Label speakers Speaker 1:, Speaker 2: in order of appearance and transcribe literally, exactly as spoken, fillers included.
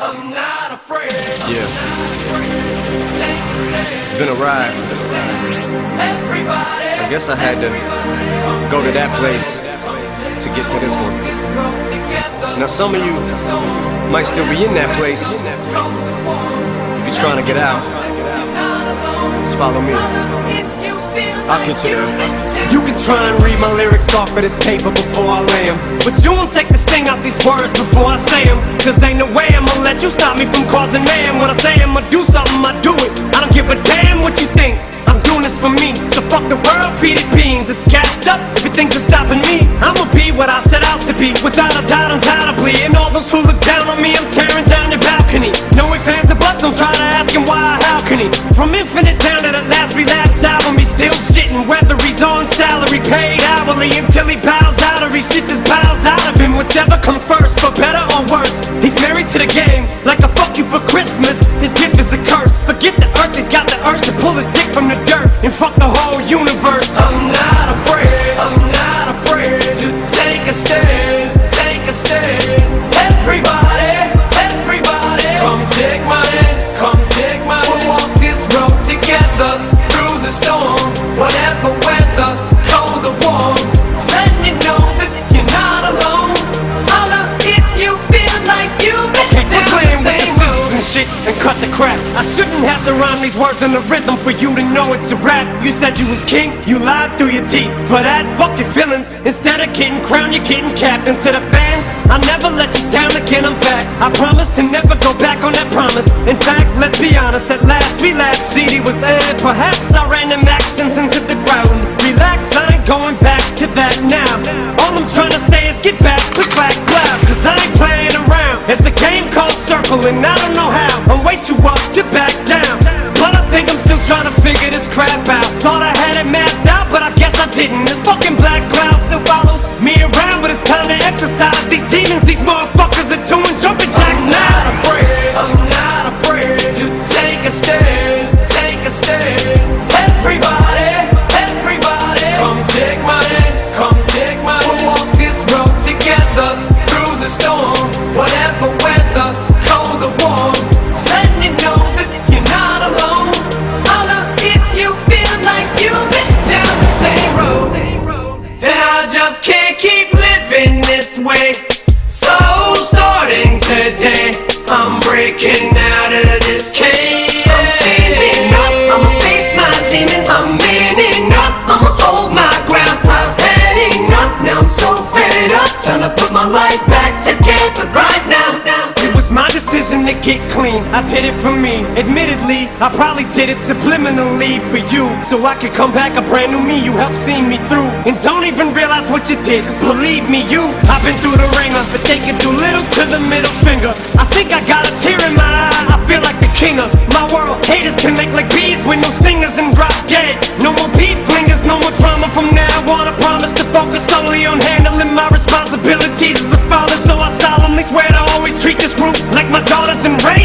Speaker 1: I'm not afraid.
Speaker 2: Yeah.
Speaker 1: Take a stand.
Speaker 2: It's been a ride.
Speaker 1: Everybody.
Speaker 2: I guess I had to go to that place to get to this one. Now some of you might still be in that place. If you're trying to get out, just follow me. I'll get you there.
Speaker 3: You can try and read my lyrics off of this paper before I lay 'em, but you won't take the sting out these words before I say 'em. Cause ain't no way I'ma let you stop me from causing mayhem. When I say I'ma do something, I do it. I don't give a damn what you think. I'm doing this for me, so fuck the world, feed it beans. It's gassed up, if it thinks it's stopping me, I'ma be what I set out to be, without a doubt, undoubtedly. And all those who look down on me, I'm tearing down your balcony. No ifs, ands, or buts, don't try to ask him why or how can he. From Infinite down to the last relapse album, he's still shitting, whether he's on salary, paid hourly, until he bows out or he shit just bows out of him. Whichever comes first, for better or worse. He's married to the game, like a fuck you for Christmas. His gift is a curse. Forget the earth, he's got the urge to pull his dick from the dirt and fuck the whole universe.
Speaker 1: I'm not afraid, I'm not afraid to take a stand, take a stand. Everybody, everybody, come take my hand, come take my hand. We'll walk this road together through the storm, whatever weather, cold or warm. Just letting you know that you're not alone. Holla if you feel like you've been down the same road.
Speaker 3: And shit and cut the crap. I shouldn't have to rhyme these words in the rhythm for you to know it's a rap. You said you was king, you lied through your teeth. For that, fuck your feelings. Instead of getting crowned, you're getting capped. And to the fans, I'll never let you down again, I'm back. I promise to never go back on that promise. In fact, let's be honest, at last we last C D was aired. Perhaps I ran them accents into the ground. Relax, I ain't going back to that now. All I'm trying to say is get back, click, clack, clap. Cause I ain't playing around. It's a game called Circle and I don't know how. I'm way too up to back down, but I think I'm still trying to figure this crap out. Thought I had it mapped out, but I guess I didn't. This fucking black cloud still follows me around, but it's time to exercise these demons. These motherfuckers are doing jumping jacks now.
Speaker 1: I'm not afraid, I'm not afraid to take a stand, take a stand. Everybody, everybody, come take my hand, come take my hand. We'll walk this road together through the storm, whatever weather, cold or warm. Just letting you know that you're not alone. Holla if you feel like you've been down the same road. And I just can't keep living this way. So starting today, I'm breaking out of this cage. I'm standing up, I'ma face my demon. I'm manning up, I'ma hold my ground. I've had enough, now I'm so fed up. Time to put my life back together right now.
Speaker 3: It was my decision to get clean, I did it for me. Admittedly, I probably did it subliminally for you, so I could come back a brand new me. You helped see me through, and don't even realize what you did. Cause believe me, you, I've been through the ringer, but they can do little to the middle finger. I think I got a tear in my eye, I feel like the king of my world. Haters can make like bees with no stingers and drop dead. No more beat flingers, no more drama from now on. I promise to focus solely on handling my responsibilities as a father. So I solemnly swear to always treat this root like my daughters and rain.